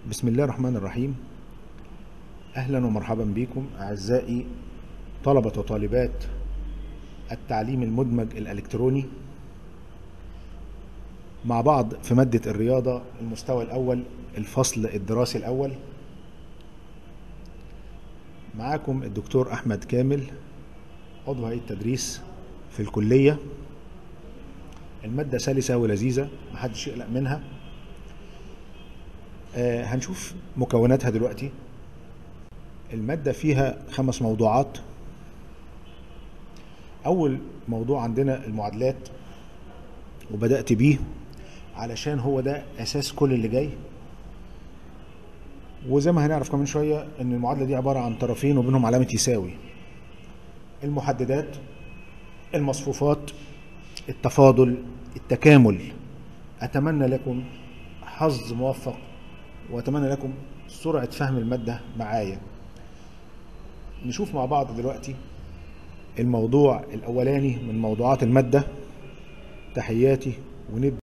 بسم الله الرحمن الرحيم. أهلا ومرحبا بكم أعزائي طلبة وطالبات التعليم المدمج الإلكتروني مع بعض في مادة الرياضة المستوى الأول الفصل الدراسي الأول. معاكم الدكتور أحمد كامل عضو هيئة التدريس في الكلية. المادة سلسة ولذيذة محدش يقلق منها. هنشوف مكوناتها دلوقتي. المادة فيها 5 موضوعات. أول موضوع عندنا المعادلات، وبدأت بيه علشان هو ده أساس كل اللي جاي، وزي ما هنعرف كمان شوية إن المعادلة دي عبارة عن طرفين وبينهم علامة يساوي. المحددات، المصفوفات، التفاضل، التكامل. أتمنى لكم حظ موفق، وأتمنى لكم سرعة فهم المادة معايا. نشوف مع بعض دلوقتي الموضوع الأولاني من موضوعات المادة. تحياتي ونبدأ.